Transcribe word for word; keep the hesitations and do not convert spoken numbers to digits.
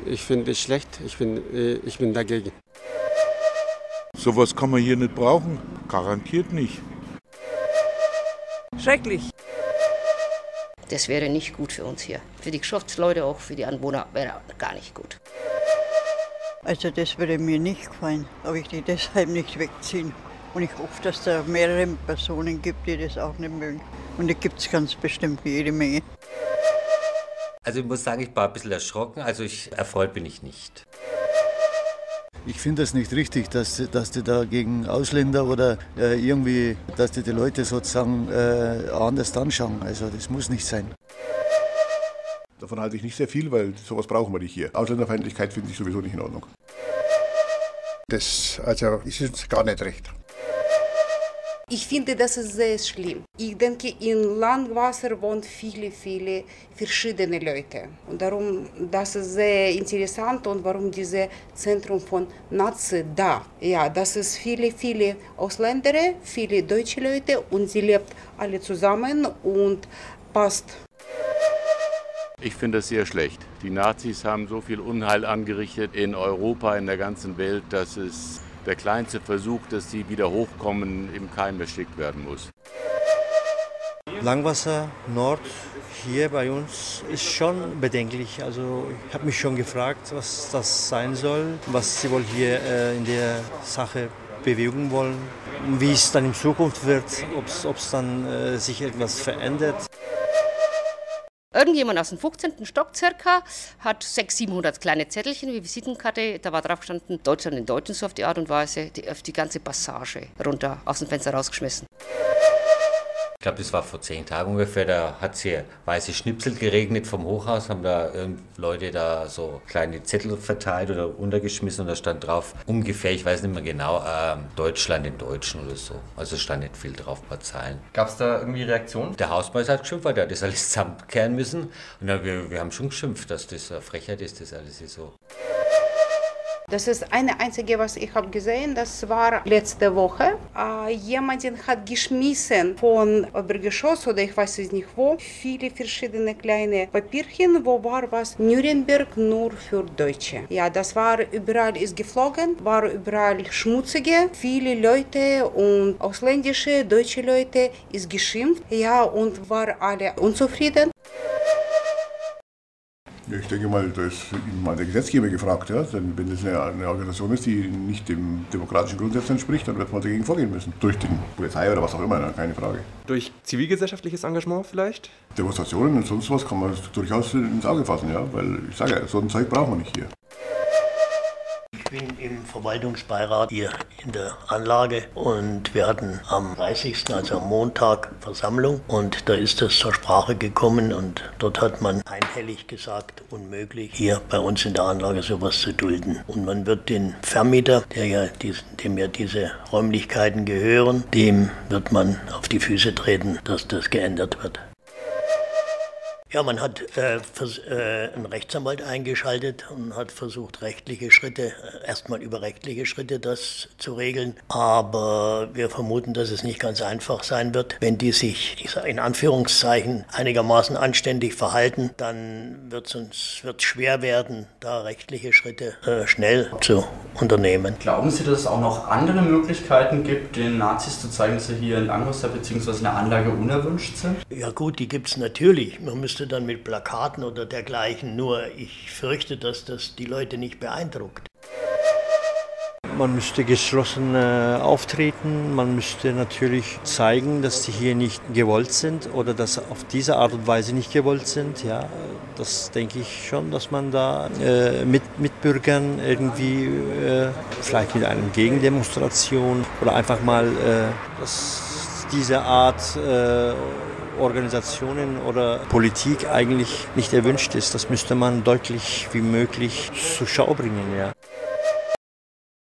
Ich finde es schlecht, ich bin, ich bin dagegen. Sowas kann man hier nicht brauchen, garantiert nicht. Schrecklich. Das wäre nicht gut für uns hier. Für die Geschäftsleute, auch für die Anwohner, wäre gar nicht gut. Also das würde mir nicht gefallen, aber ich die deshalb nicht wegziehen. Und ich hoffe, dass es da mehrere Personen gibt, die das auch nicht mögen. Und da gibt es ganz bestimmt jede Menge. Also ich muss sagen, ich war ein bisschen erschrocken, also ich, erfreut bin ich nicht. Ich finde es nicht richtig, dass, dass die da gegen Ausländer oder äh, irgendwie, dass die die Leute sozusagen äh, anders anschauen. Also das muss nicht sein. Davon halte ich nicht sehr viel, weil sowas brauchen wir nicht hier. Ausländerfeindlichkeit finde ich sowieso nicht in Ordnung. Das also ist jetzt gar nicht recht. Ich finde, das ist sehr schlimm. Ich denke, in Langwasser wohnen viele, viele verschiedene Leute. Und darum, das ist sehr interessant und warum dieses Zentrum von Nazi da. Ja, das ist viele, viele Ausländer, viele deutsche Leute und sie lebt alle zusammen und passt. Ich finde das sehr schlecht. Die Nazis haben so viel Unheil angerichtet in Europa, in der ganzen Welt, dass es der kleinste Versuch, dass sie wieder hochkommen, im Keim erstickt werden muss. Langwasser Nord hier bei uns ist schon bedenklich. Also ich habe mich schon gefragt, was das sein soll, was sie wohl hier äh, in der Sache bewegen wollen, wie es dann in Zukunft wird, ob es dann äh, sich etwas verändert. Irgendjemand aus dem fünfzehnten Stock circa hat sechshundert, siebenhundert kleine Zettelchen wie Visitenkarte. Da war drauf gestanden, Deutschland in Deutschen, so auf die Art und Weise, die, auf die ganze Passage runter, aus dem Fenster rausgeschmissen. Ich glaube, das war vor zehn Tagen ungefähr, da hat es hier weiße Schnipsel geregnet vom Hochhaus, haben da Leute da so kleine Zettel verteilt oder untergeschmissen und da stand drauf ungefähr, ich weiß nicht mehr genau, äh, Deutschland in Deutschen oder so. Also stand nicht viel drauf, ein paar Zeilen. Gab es da irgendwie Reaktionen? Der Hausmeister hat geschimpft, weil der hat das alles zusammenkehren müssen und dann, wir, wir haben schon geschimpft, dass das eine Frechheit ist, das alles ist so. Das ist eine einzige, was ich habe gesehen, das war letzte Woche. Äh, jemanden hat geschmissen von Obergeschoss oder ich weiß es nicht wo, viele verschiedene kleine Papierchen, wo war was Nürnberg nur für Deutsche. Ja, das war überall ist geflogen, war überall schmutzige, viele Leute und ausländische, deutsche Leute ist geschimpft, ja, und war alle unzufrieden. Ich denke mal, da ist mal der Gesetzgeber gefragt. Ja? Denn wenn das eine, eine Organisation ist, die nicht dem demokratischen Grundsatz entspricht, dann wird man dagegen vorgehen müssen. Durch die Polizei oder was auch immer, keine Frage. Durch zivilgesellschaftliches Engagement vielleicht? Demonstrationen und sonst was kann man durchaus ins Auge fassen, ja? Weil ich sage ja, so ein Zeug brauchen wir nicht hier. Ich bin im Verwaltungsbeirat hier in der Anlage und wir hatten am dreißigsten, also am Montag, Versammlung und da ist das zur Sprache gekommen und dort hat man einhellig gesagt, unmöglich hier bei uns in der Anlage sowas zu dulden. Und man wird den Vermieter, der ja dies, dem ja diese Räumlichkeiten gehören, dem wird man auf die Füße treten, dass das geändert wird. Ja, man hat äh, vers- äh, einen Rechtsanwalt eingeschaltet und hat versucht, rechtliche Schritte, äh, erstmal über rechtliche Schritte das zu regeln. Aber wir vermuten, dass es nicht ganz einfach sein wird. Wenn die sich, ich sage in Anführungszeichen, einigermaßen anständig verhalten, dann wird es uns wird's schwer werden, da rechtliche Schritte äh, schnell zu unternehmen. Glauben Sie, dass es auch noch andere Möglichkeiten gibt, den Nazis zu zeigen, dass sie hier in Langwasser bzw. in der Anlage unerwünscht sind? Ja gut, die gibt es natürlich. Man müsste dann mit Plakaten oder dergleichen, nur ich fürchte, dass das die Leute nicht beeindruckt. Man müsste geschlossen äh, auftreten, man müsste natürlich zeigen, dass die hier nicht gewollt sind oder dass auf diese Art und Weise nicht gewollt sind. Ja, das denke ich schon, dass man da äh, mit Mitbürgern irgendwie, äh, vielleicht mit einer Gegendemonstration oder einfach mal, äh, dass diese Art äh, Organisationen oder Politik eigentlich nicht erwünscht ist. Das müsste man deutlich wie möglich zur Schau bringen, ja.